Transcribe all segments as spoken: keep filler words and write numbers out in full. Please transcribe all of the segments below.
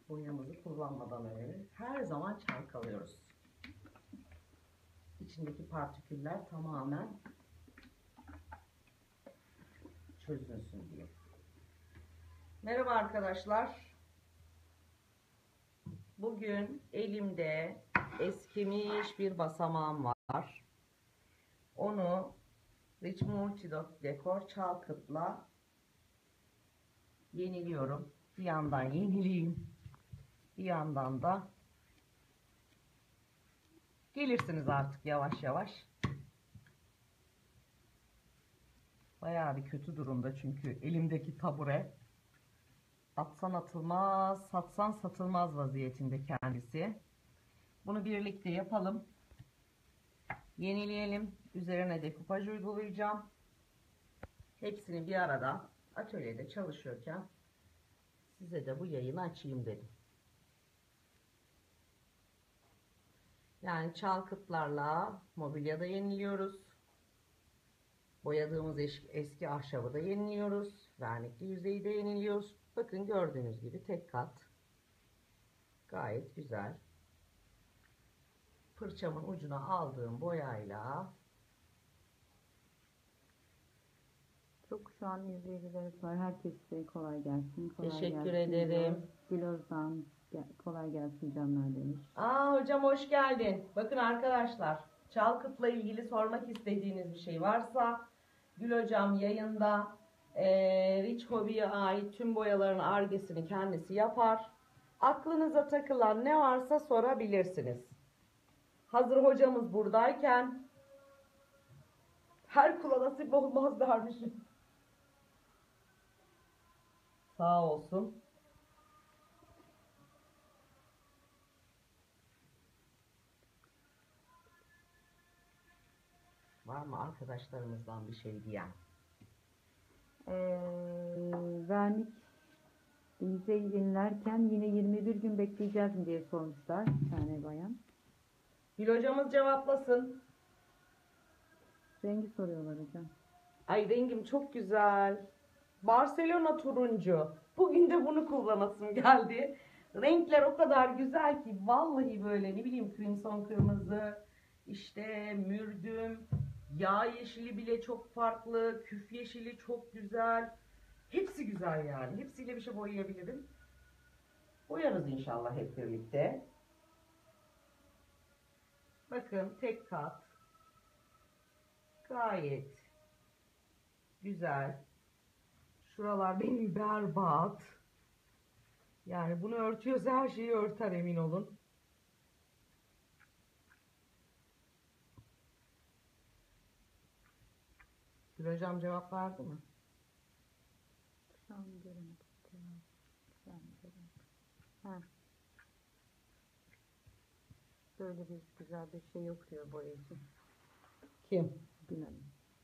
Boyamızı kullanmadan önce her zaman çalkalıyoruz. İçindeki partiküller tamamen çözülsün diye. Merhaba arkadaşlar. Bugün elimde eskimiş bir basamağım var. Onu Rich Multi Dekor Çalkıt'la yeniliyorum. Bir yandan yenileyim, bir yandan da gelirsiniz artık yavaş yavaş. Bayağı bir kötü durumda çünkü elimdeki tabure. Atsan atılmaz, satsan satılmaz vaziyetinde kendisi. Bunu birlikte yapalım. Yenileyelim. Üzerine dekupaj uygulayacağım. Hepsini bir arada atölyede çalışıyorken size de bu yayını açayım dedim. Yani çalkıtlarla mobilyada yeniliyoruz. Boyadığımız eski ahşabı da yeniliyoruz. Vernikli yüzeyi de yeniliyoruz. Bakın gördüğünüz gibi tek kat. Gayet güzel. Fırçamın ucuna aldığım boyayla çok şu an izleyicilerimiz var. Herkese kolay gelsin. Kolay teşekkür gelsin ederim. Güloz'dan kolay gelsin canlar demiş. Aa hocam hoş geldin. Bakın arkadaşlar, Çalkıt'la ilgili sormak istediğiniz bir şey varsa Gül hocam yayında e, Rich Hobby'ye ait tüm boyaların argesini kendisi yapar. Aklınıza takılan ne varsa sorabilirsiniz. Hazır hocamız buradayken her kula nasip olmaz dermişim. Sağ olsun. Var mı arkadaşlarımızdan bir şey diyen? Ee, vernik yüzey yenilerken yine yirmi bir gün bekleyeceğiz mi diye sormuşlar bir tane bayan. Gül hocamız cevaplasın. Rengi soruyorlar hocam. Ay rengim çok güzel. Barcelona turuncu. Bugün de bunu kullanasım geldi. Renkler o kadar güzel ki vallahi böyle ne bileyim crimson kırmızı, işte mürdüm, yağ yeşili bile çok farklı, küf yeşili çok güzel. Hepsi güzel yani. Hepsiyle bir şey boyayabilirim. Boyarız inşallah hep birlikte. Bakın tek kat. Gayet güzel. Şuralar benim berbat. Yani bunu örtüyorsa her şeyi örter, emin olun. Gül hocam cevap verdi mi? Şu an göremedim. Şu an göremedim. Ha. Böyle bir güzel bir şey yok diyor boyacı. Kim? Bilmem.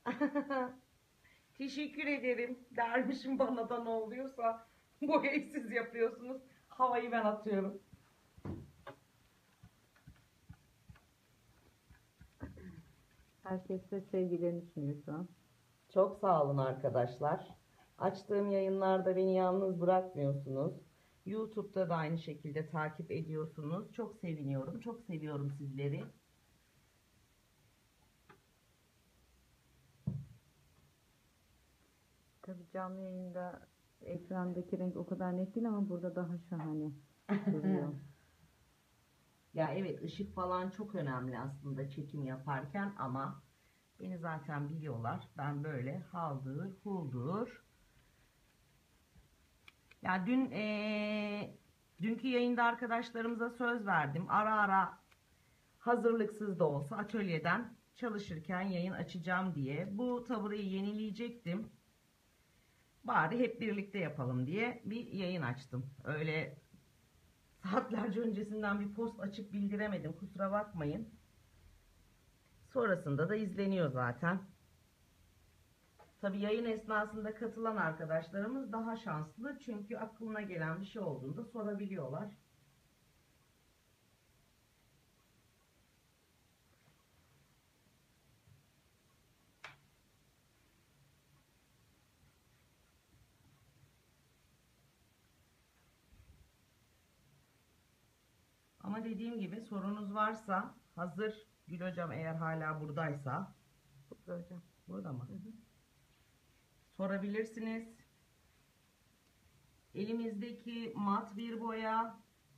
Teşekkür ederim dermişim, bana da ne oluyorsa boyayı siz yapıyorsunuz. Havayı ben atıyorum. Herkese sevgilerini sunuyor şu an. Çok sağ olun arkadaşlar. Açtığım yayınlarda beni yalnız bırakmıyorsunuz. YouTube'da da aynı şekilde takip ediyorsunuz. Çok seviniyorum. Çok seviyorum sizleri. Tabii canlı yayında ekrandaki renk o kadar net değil ama burada daha şahane duruyor. Ya evet, ışık falan çok önemli aslında çekim yaparken ama beni zaten biliyorlar. Ben böyle haldır huldur. Ya dün ee, dünkü yayında arkadaşlarımıza söz verdim. Ara ara hazırlıksız da olsa atölyeden çalışırken yayın açacağım diye. Bu tabureyi yenileyecektim. Bari hep birlikte yapalım diye bir yayın açtım. Öyle saatlerce öncesinden bir post açıp bildiremedim. Kusura bakmayın. Sonrasında da izleniyor zaten. Tabii yayın esnasında katılan arkadaşlarımız daha şanslı. Çünkü aklına gelen bir şey olduğunda sorabiliyorlar. Ama dediğim gibi sorunuz varsa, hazır Gül hocam eğer hala buradaysa, Burada hocam. burada mı? Hı hı. Sorabilirsiniz. Elimizdeki mat bir boya,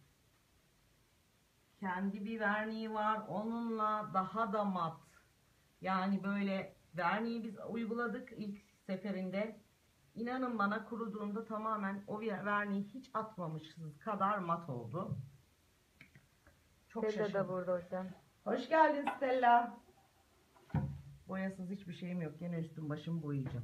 kendi bir verniği var. Onunla daha da mat. Yani böyle verniği biz uyguladık ilk seferinde. İnanın bana kuruduğunda tamamen o verniği hiç atmamışız kadar mat oldu. Çok Stella da şaşırdım. burada hocam. Hoş geldin Stella. Boyasız hiçbir şeyim yok. Yine üstüm başım boyayacağım.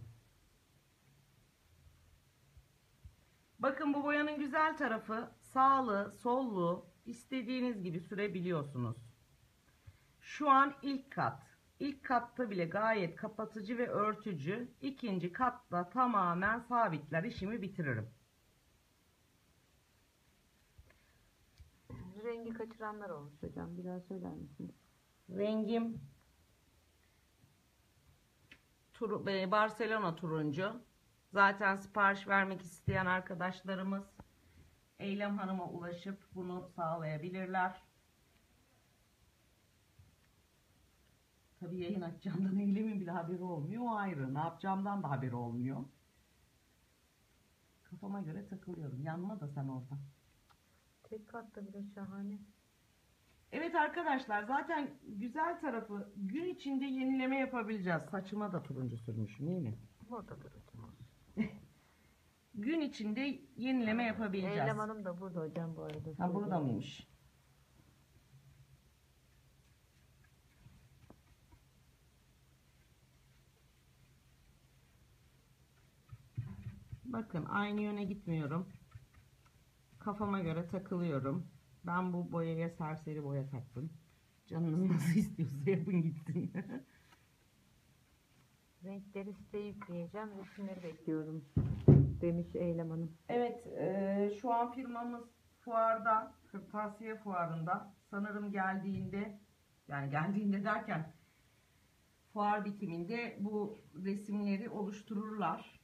Bakın bu boyanın güzel tarafı sağlı, sollu istediğiniz gibi sürebiliyorsunuz. Şu an ilk kat. İlk katta bile gayet kapatıcı ve örtücü. İkinci katta tamamen sabitler. İşimi bitiririm. Rengi kaçıranlar olmuş hocam. Bir daha söyler misiniz? Rengim tur, e, Barcelona turuncu. Zaten sipariş vermek isteyen arkadaşlarımız Eylem Hanım'a ulaşıp bunu sağlayabilirler. Tabii yayın açacağımdan Eylem'in bile haberi olmuyor. O ayrı. Ne yapacağımdan da haberi olmuyor. Kafama göre takılıyorum. Yanma da sen orada. Tek katta bile şahane. Evet arkadaşlar, zaten güzel tarafı gün içinde yenileme yapabileceğiz. Saçıma da turuncu sürmüşüm, iyi mi? Modadır hocam. Gün içinde yenileme yapabileceğiz. Eylem Hanım da burada hocam bu arada. Ha, burada mıymış? Bakın aynı yöne gitmiyorum. Kafama göre takılıyorum. Ben bu boyaya serseri boya taktım. Canınız nasıl istiyorsa yapın gitsin. Renkleri size yükleyeceğim. Resimleri bekliyorum. Demiş Eylem Hanım. Evet, e, şu an firmamız fuarda, kırtasiye fuarında. Sanırım geldiğinde, yani geldiğinde derken fuar bitiminde bu resimleri oluştururlar.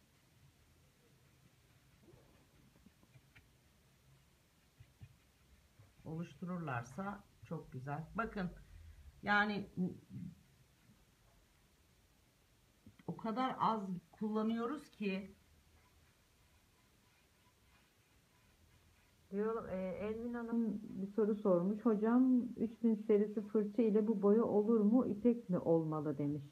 Oluştururlarsa çok güzel. Bakın, yani o kadar az kullanıyoruz ki. Diyor, e, Elvin Hanım bir soru sormuş. Hocam üç bin serisi fırça ile bu boya olur mu? İpek mi olmalı demiş.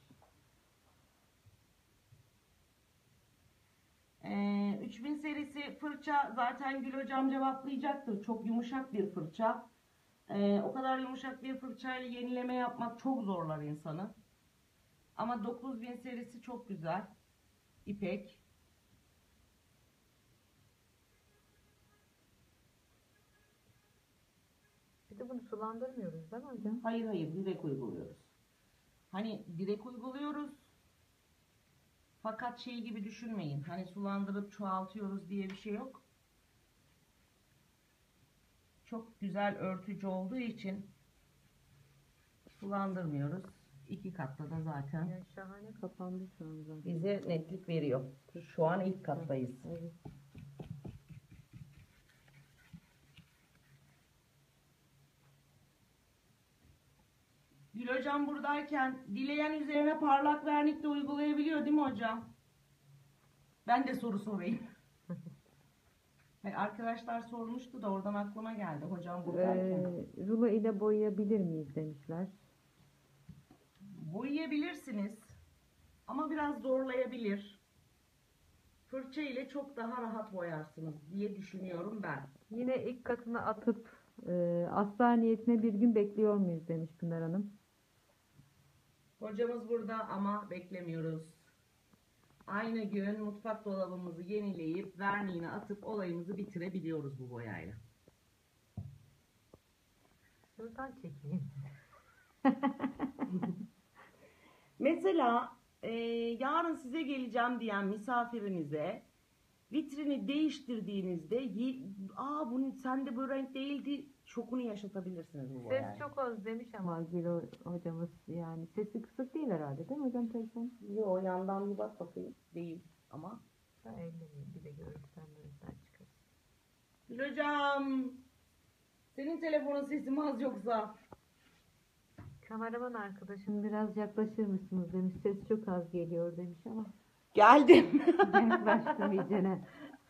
Ee, üç bin serisi fırça zaten Gül hocam cevaplayacaktır. Çok yumuşak bir fırça. Ee, o kadar yumuşak bir fırçayla yenileme yapmak çok zorlar insanı. Ama dokuz bin serisi çok güzel. İpek. Bir de bunu sulandırmıyoruz değil mi hocam? Hayır hayır, direkt uyguluyoruz. Hani direkt uyguluyoruz. Fakat şey gibi düşünmeyin. Hani sulandırıp çoğaltıyoruz diye bir şey yok. Çok güzel örtücü olduğu için sulandırmıyoruz. İki katta da zaten Yani şahane kapandı şu an zaten. bize netlik veriyor. Şu an ilk kattayız. Evet. Gül hocam buradayken dileyen üzerine parlak vernik de uygulayabiliyor değil mi hocam? Ben de soru sorayım. Hayır, arkadaşlar sormuştu da oradan aklıma geldi hocam buradayken. Ee, rulo ile boyayabilir miyiz demişler. Boyayabilirsiniz ama biraz zorlayabilir. Fırça ile çok daha rahat boyarsınız diye düşünüyorum ben. Yine ilk katını atıp e, asla niyetine bir gün bekliyor muyuz demiş Pınar Hanım. Hocamız burada ama beklemiyoruz. Aynı gün mutfak dolabımızı yenileyip verniğini atıp olayımızı bitirebiliyoruz bu boyayla. Şuradan çekeyim. Mesela e, yarın size geleceğim diyen misafirinize vitrini değiştirdiğinizde "Yi- aa bu sende bu renk değildi" şokunu yaşatabilirsiniz bu boyayla. Ses çok az demiş ama Gül hocamız, yani sesi kısık değil herhalde değil mi hocam telefon? Yo, yandan bir bak bakayım. Değil ama. Ben ellemeyeyim, bir de görürsen görürsen çıkar. Gül hocam Senin telefonun sesi mi az yoksa? Kameraman arkadaşım biraz yaklaşır mısınız demiş. Ses çok az geliyor demiş ama. Geldim. Yaklaştım iyicene.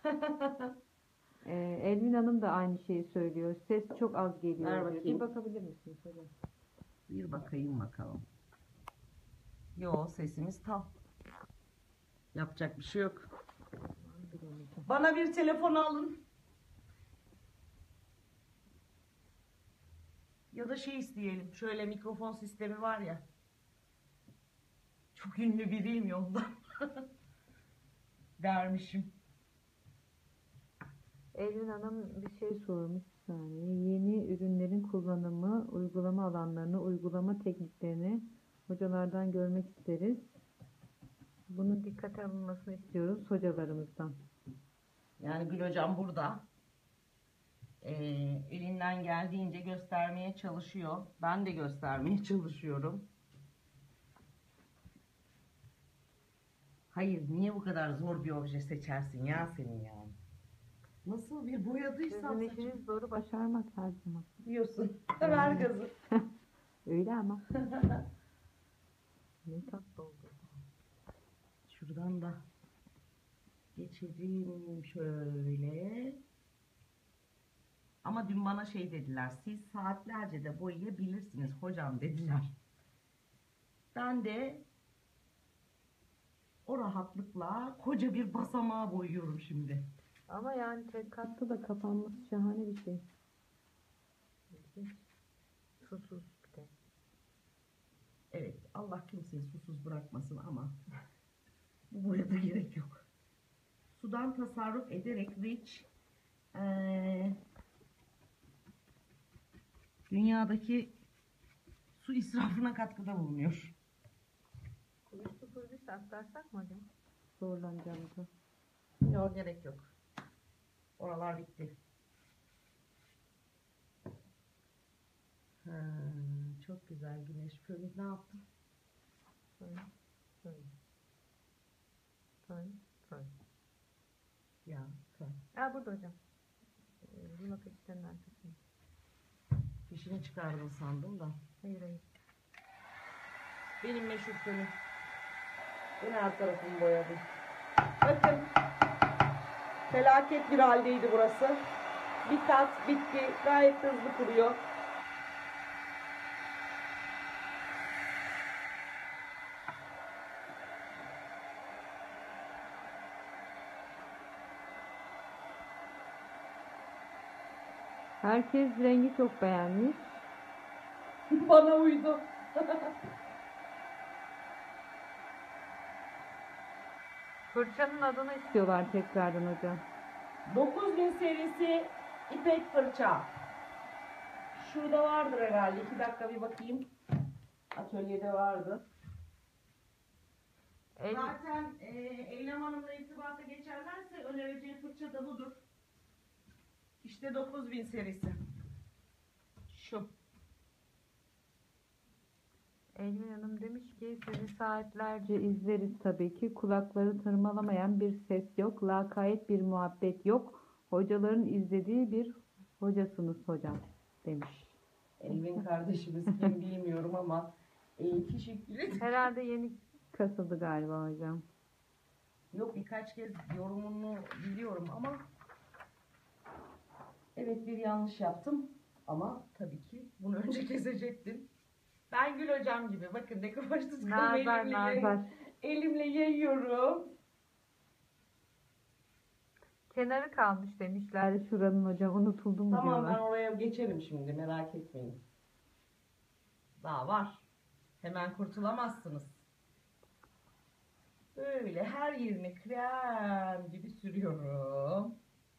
Ee, Elvin Hanım da aynı şeyi söylüyor. Ses çok az geliyor Ver diyor. bakayım. Bir bakabilir misiniz hocam? Bir bakayım bakalım. Yo, sesimiz tam. Yapacak bir şey yok. Bana bir telefon alın. Ya da şey isteyelim. Şöyle mikrofon sistemi var ya. Çok ünlü biriyim ya ondan. Dermişim. Elvin Hanım bir şey sormuş bir saniye. Yeni ürünlerin kullanımı, uygulama alanlarını, uygulama tekniklerini hocalardan görmek isteriz. Bunun dikkate alınmasını istiyoruz hocalarımızdan. Yani Gül hocam burada. Ee, elinden geldiğince göstermeye çalışıyor. Ben de göstermeye çalışıyorum. Hayır, niye bu kadar zor bir obje seçersin ya senin yani? Nasıl bir boyadıysan Sizin işiniz zoru başarmak her zaman. diyorsun. Ver gazı. Öyle ama. Ne tatlı oldu. Şuradan da geçelim şöyle. Ama dün bana şey dediler. Siz saatlerce de boyayabilirsiniz hocam dediler. Ben de o rahatlıkla koca bir basamağı boyuyorum şimdi. Ama yani tek katlı da kapanması şahane bir şey. Susuz bir de. Evet, Allah kimseyi susuz bırakmasın ama bu boyada gerek yok. Sudan tasarruf ederek Rich ee, dünyadaki su israfına katkıda bulunuyor. Kuyusu kuyusu aktarsak mı hocam? Zorlanacağımızı. Yok, gerek yok. Oralar bitti. Ha, çok güzel güneş. Fönü ne yaptın? Fön, fön. Fön, fön. Ya fön. Aa burada hocam. Ee, Luna peçetenin arkasında. Fişini çıkardın sandım da. Hayır hayır. Benim meşhur fönüm. Ben her tarafımı boyadım. Bakın. Felaket bir haldeydi burası. Bir kat bitti. Gayet hızlı kuruyor. Herkes rengi çok beğenmiş. Bana uydu. Fırçanın adını istiyorlar tekrardan hocam. dokuz bin serisi ipek fırça. Şurada vardır herhalde. iki dakika bir bakayım. Atölyede vardı. El, Zaten e, Eylem Hanım'la irtibata geçerlerse önereceği fırça da budur. İşte dokuz bin serisi. Şu. Elvin Hanım demiş ki sizi saatlerce izleriz tabii ki. Kulakları tırmalamayan bir ses yok. Lakayet bir muhabbet yok. Hocaların izlediği bir hocasınız hocam demiş. Elvin kardeşimiz kim bilmiyorum ama e, teşekkür ederim. Herhalde yeni kasıldı galiba hocam. Yok, birkaç kez yorumunu biliyorum ama evet, bir yanlış yaptım ama tabii ki bunu önce kesecektim. Ben Gül hocam gibi, bakın dekopaj tutkumu Nazar elimle, nazar. elimle yayıyorum. Kenarı kalmış demişler şuranın hocam. Unutuldu mu Tamam, ben diyorlar. oraya geçerim şimdi, merak etmeyin. Daha var. Hemen kurtulamazsınız. Böyle her yerini krem gibi sürüyorum.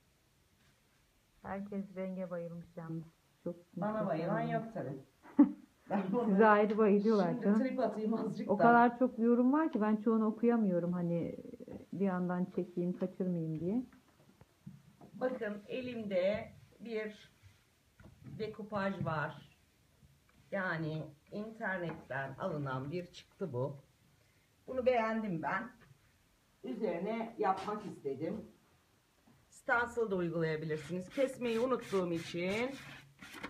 Herkes renge bayılmış yalnız. Çok Bana bayılan yok tabii. Ben Size ayrı bayılıyorlar şimdi canım. trip atayım azıcık O da. kadar çok yorum var ki ben çoğunu okuyamıyorum hani bir yandan çekeyim kaçırmayayım diye. Bakın elimde bir dekupaj var. Yani internetten alınan bir çıktı bu. Bunu beğendim ben. Üzerine yapmak istedim. Stencil da uygulayabilirsiniz. Kesmeyi unuttuğum için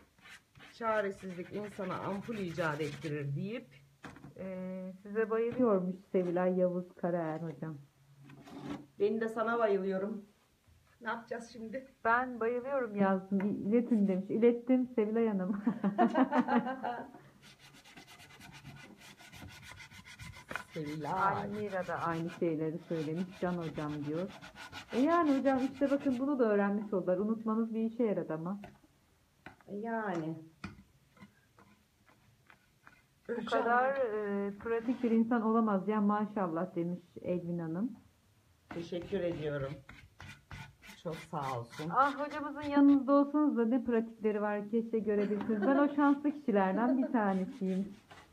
çaresizlik insana ampul icat ettirir deyip Ee, size bayılıyormuş Sevilay Yavuz Karaer hocam. ben de sana bayılıyorum. Ne yapacağız şimdi? Ben bayılıyorum yazdım. İletin demiş. İlettim Sevilay Hanım. Sevilay. Almira da aynı şeyleri söylemiş. Can hocam diyor. E yani hocam işte bakın bunu da öğrenmiş oldular. Unutmanız bir işe yaradı ama. Yani. Bu kadar e, pratik bir insan olamaz ya maşallah demiş Elvin Hanım. Teşekkür ediyorum. Çok sağ olsun. Ah hocamızın yanınızda olsanız da ne pratikleri var keşke görebilirsiniz. Ben o şanslı kişilerden bir tanesiyim.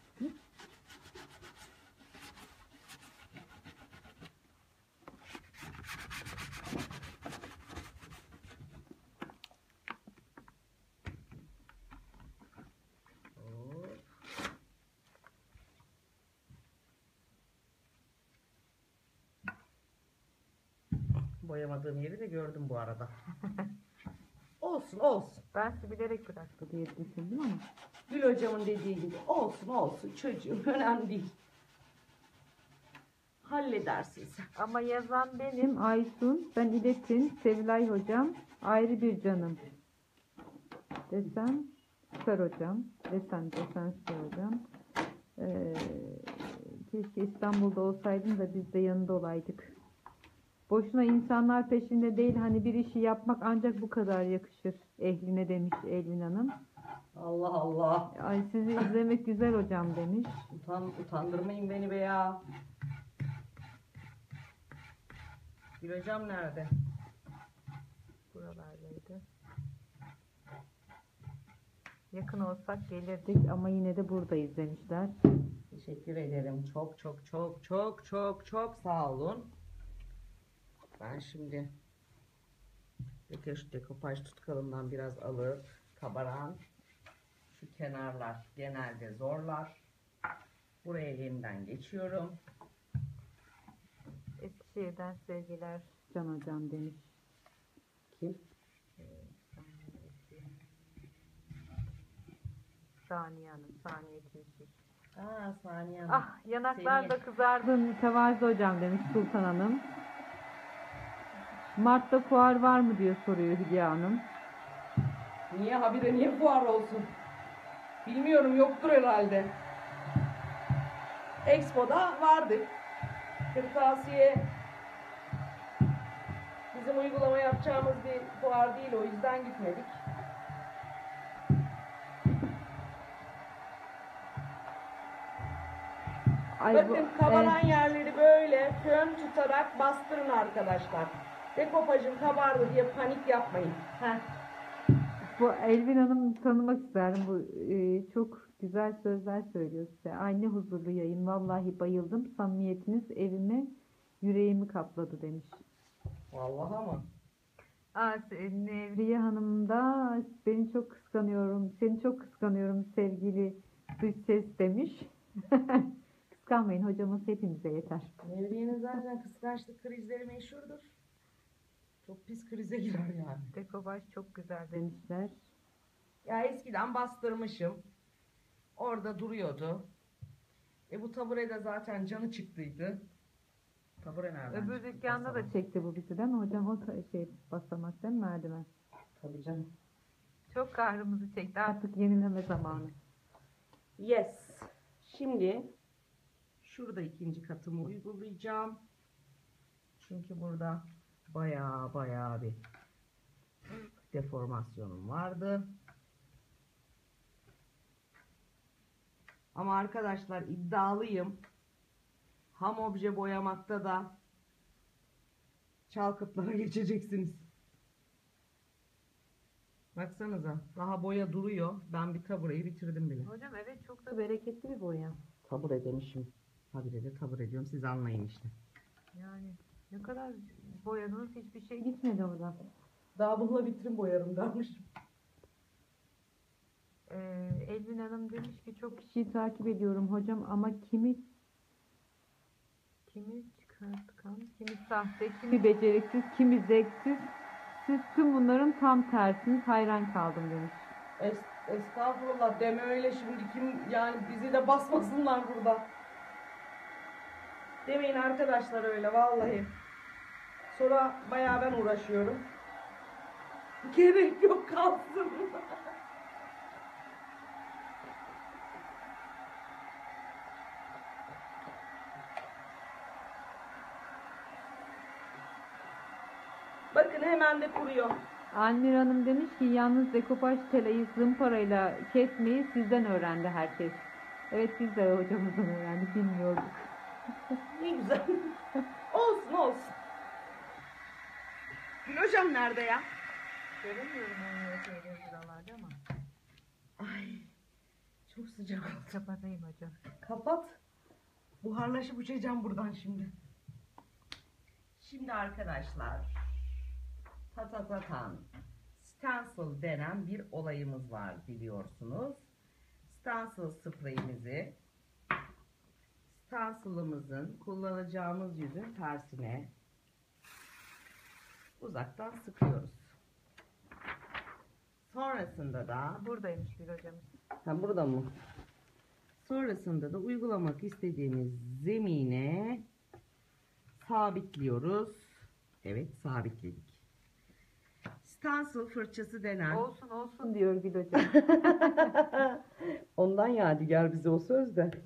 Boyamadığım yeri de gördüm bu arada. Olsun olsun. Ben sizi bilerek bıraktı diye düşündüm ama. Gül hocamın dediği gibi olsun olsun çocuğum önemli değil. Halledersin sen. Ama yazan benim Aysun, ben İletin, Sevilay hocam, ayrı bir canım. Desem Süper hocam, desen desen Süper hocam. Ee, keşke İstanbul'da olsaydın da biz de yanında olaydık. Boşuna insanlar peşinde değil, hani bir işi yapmak ancak bu kadar yakışır ehline demiş Elvin Hanım. Allah Allah. Ay sizi izlemek güzel hocam demiş. Utan, utandırmayın beni be ya. Gül hocam nerede? Buralardaydı. Yakın olsak gelirdik ama yine de buradayız demişler. Teşekkür ederim. Çok çok çok çok çok çok sağ olun. Ben şimdi dekaj dekopaj tutkalından biraz alıp kabaran şu kenarlar genelde zorlar. Buraya elimden geçiyorum. Eskişehir'den sevgiler Can hocam demiş. Kim? Saniye Hanım, Saniye Tülsüz. Aa Saniye Hanım. Ah yanaklar Seni- da kızardı mütevazı hocam demiş Sultan Hanım. Mart'ta fuar var mı diyor soruyor Hülya Hanım. Niye habire niye fuar olsun? Bilmiyorum yoktur herhalde. Expo'da vardı. Kırtasiye bizim uygulama yapacağımız bir fuar değil, o yüzden gitmedik. Ay, Bakın bu- kabaran e, yerleri böyle fön tutarak bastırın arkadaşlar. Dekopajım kabardı diye panik yapmayın. Heh. bu Elvin Hanım tanımak isterim. Bu e, çok güzel sözler söylüyor size. Ay ne huzurlu yayın. Vallahi bayıldım. Samimiyetiniz evime yüreğimi kapladı demiş. Vallahi mı? Aa, Nevriye Hanım da beni çok kıskanıyorum. Seni çok kıskanıyorum sevgili dış ses demiş. Kıskanmayın hocamız hepimize yeter. Nevriye'nin zaten kıskançlık krizleri meşhurdur. Çok pis krize girer yani. Dekopaj çok güzel demişler. Ya eskiden bastırmışım. Orada duruyordu. E bu tabure de zaten canı çıktıydı. Tabure nereden Öbür çıktı? dükkanda da Basamak. çekti bu bizi değil mi hocam? O ta- şey basamak değil mi merdiven? Tabii canım. Çok kahrımızı çekti. Artık yenileme zamanı. Yes. Şimdi şurada ikinci katımı uygulayacağım. Çünkü burada baya baya bir deformasyonum vardı. Ama arkadaşlar iddialıyım. Ham obje boyamakta da çalkıtlara geçeceksiniz. Baksanıza daha boya duruyor. Ben bir tabureyi bitirdim bile. Hocam evet çok da bereketli bir boya. Tabure demişim. Habire de tabure diyorum. Siz anlayın işte. Yani ne kadar boyadınız hiçbir şey gitmedi oradan. Daha bununla vitrin boyarım dermişim. Ee, Elvin Hanım demiş ki çok kişiyi takip ediyorum hocam ama kimi kimi çıkartkan, kimi sahte, kimi beceriksiz, kimi zevksiz. Siz tüm bunların tam tersiniz. Hayran kaldım demiş. Es estağfurullah deme öyle şimdi, kim yani bizi de basmasınlar burada. Demeyin arkadaşlar öyle vallahi. Sonra bayağı ben uğraşıyorum. Gerek yok, kalsın. Bakın hemen de kuruyor. Almir Hanım demiş ki yalnız dekopaj telayı zımparayla kesmeyi sizden öğrendi herkes. Evet, biz de hocamızdan öğrendik, bilmiyorduk. Ne güzel. Olsun olsun. Gül hocam nerede ya? Göremiyorum onu şeyleri buralarda ama. Ay çok sıcak oldu. Kapatayım hocam. Kapat. Buharlaşıp uçacağım buradan şimdi. Şimdi arkadaşlar, ta ta ta tan, stencil denen bir olayımız var biliyorsunuz. Stencil spreyimizi stencil'ımızın kullanacağımız yüzün tersine uzaktan sıkıyoruz. Sonrasında da Buradaymış bir hocamız. ha, burada mı? Sonrasında da uygulamak istediğimiz zemine sabitliyoruz. Evet, sabitledik. Stencil fırçası denen. Olsun olsun diyor Gül hocam. Ondan yadigar bize o söz de.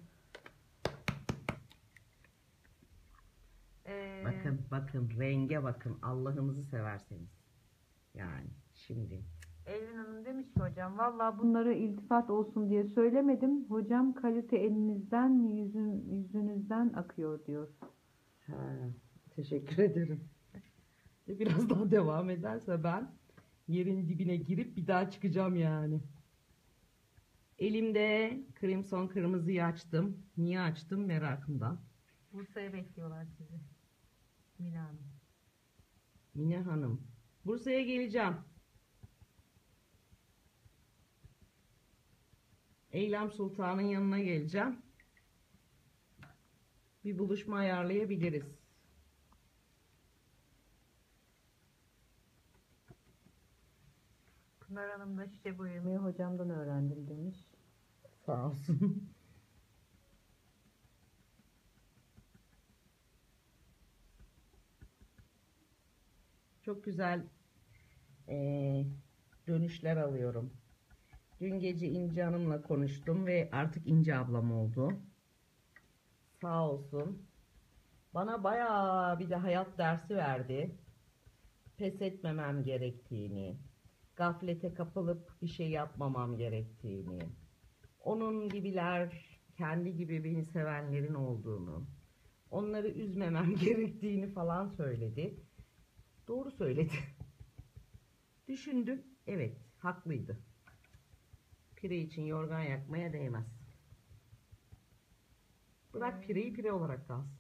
Ee, Bakın bakın renge bakın, Allah'ımızı severseniz. Yani şimdi. Elvin Hanım demiş ki hocam vallahi bunları iltifat olsun diye söylemedim. Hocam kalite elinizden yüzün, yüzünüzden akıyor diyor. Ha, teşekkür ederim. Biraz daha devam ederse ben yerin dibine girip bir daha çıkacağım yani. Elimde Crimson kırmızıyı açtım. Niye açtım? Merakımdan. Bursa'ya bekliyorlar sizi. Mine Hanım. Mine Hanım. Bursa'ya geleceğim. Eylem Sultan'ın yanına geleceğim. Bir buluşma ayarlayabiliriz. Pınar Hanım da şişe boyamayı hocamdan öğrendim demiş. Sağ olsun. Çok güzel eee, dönüşler alıyorum. Dün gece İnci Hanım'la konuştum ve artık İnci ablam oldu. Sağ olsun. Bana bayağı bir de hayat dersi verdi. Pes etmemem gerektiğini, gaflete kapılıp bir şey yapmamam gerektiğini, onun gibiler, kendi gibi beni sevenlerin olduğunu, onları üzmemem gerektiğini falan söyledi. Doğru söyledi. Düşündüm, evet, haklıydı. Pire için yorgan yakmaya değmez. Bırak pireyi pire olarak kalsın.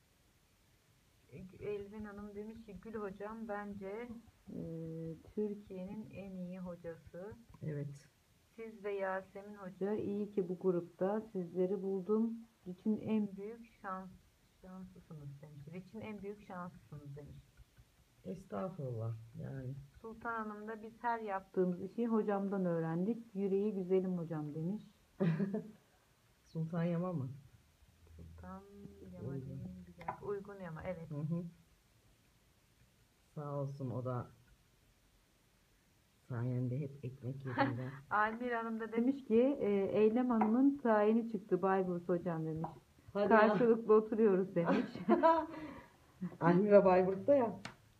Elvin Hanım demiş ki Gül hocam bence e, Türkiye'nin en iyi hocası. Evet. Siz ve Yasemin Hoca iyi ki bu grupta sizleri buldum. için en büyük şans şanslısınız demiş. için en büyük şanslısınız demiş. Estağfurullah yani. Sultan Hanım da biz her yaptığımız işi hocamdan öğrendik. Yüreği güzelim hocam demiş. Sultan Yama mı? Sultan Yama değil, bir dakika. Uygun Yama, evet. Hı hı. Sağ olsun, o da sayende hep ekmek yerinde. Almir Hanım da demiş ki e, Eylem Hanım'ın tayini çıktı Bayburt hocam demiş. Hadi ya. Karşılıklı oturuyoruz demiş. Almira Bayburt'ta ya.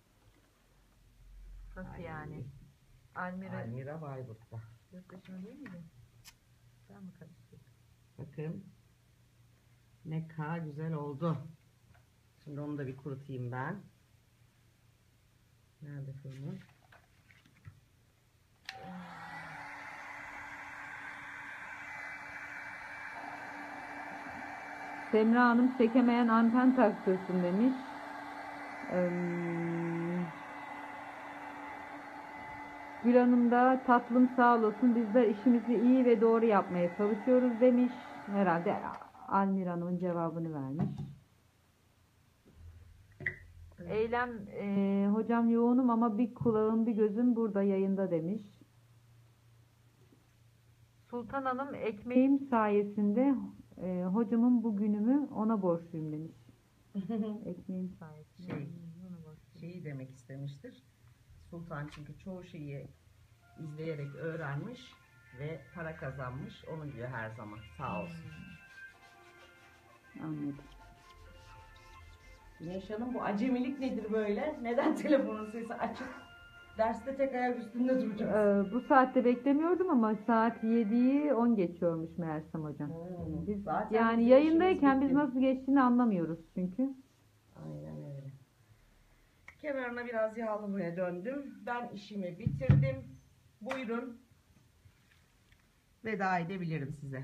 Nasıl Ay. yani? Almira Almira Bayburt'ta. yurt dışına değil miydi? Ben mi karıştırdım? Bakın ne kadar güzel oldu. Şimdi onu da bir kurutayım ben. Nerede fırını? Semra Hanım çekemeyen anten taktırsın demiş. Ee, Gül Hanım da tatlım sağ olasın bizler işimizi iyi ve doğru yapmaya çalışıyoruz demiş. Herhalde Almir Hanım'ın cevabını vermiş. Eylem e, hocam yoğunum ama bir kulağım bir gözüm burada yayında demiş. Sultan Hanım ekmeğim sayesinde e, hocamın bu günümü ona borçluyum demiş. Ekmeğim sayesinde. Şey, ona borçluyum. Şeyi demek istemiştir. Sultan çünkü çoğu şeyi izleyerek öğrenmiş ve para kazanmış. Onu diyor her zaman. Sağ olsun. Anladım. Güneş Hanım, bu acemilik nedir böyle? Neden telefonun sesi açık? Derste tek ayak üstünde duracağız. Ee, bu saatte beklemiyordum ama saat yediyi on geçiyormuş meğersem hocam. Hmm, Biz, zaten yani bizim yayındayken işimiz biz bitti. nasıl geçtiğini anlamıyoruz çünkü. Aynen öyle. Kenarına biraz yağlamaya döndüm. Ben işimi bitirdim. Buyurun. Veda edebilirim size.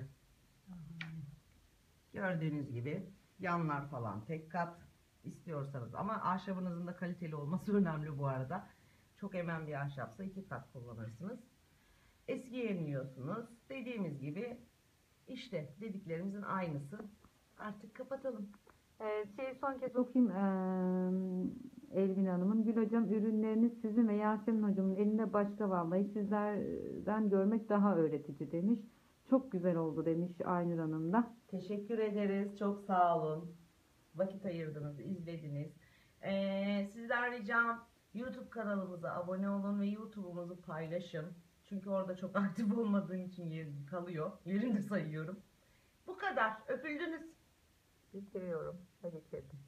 Gördüğünüz gibi yanlar falan tek kat istiyorsanız, ama ahşabınızın da kaliteli olması önemli bu arada. Çok emen bir ahşapsa iki kat kullanırsınız. Eski yeniliyorsunuz. Dediğimiz gibi işte dediklerimizin aynısı. Artık kapatalım. Ee, şey son kez okuyayım ee, Elvin Hanım'ın. Gül hocam, ürünleriniz sizin ve Yasemin hocamın elinde başka, vallahi sizlerden görmek daha öğretici demiş. Çok güzel oldu demiş Aynur Hanım da. Teşekkür ederiz. Çok sağ olun. Vakit ayırdınız, izlediniz. Ee, sizden ricam YouTube kanalımıza abone olun ve YouTube'umuzu paylaşın. Çünkü orada çok aktif olmadığım için yerim kalıyor. Yerini sayıyorum. Bu kadar. Öpüldünüz. Bitiriyorum. Hadi bitirdim.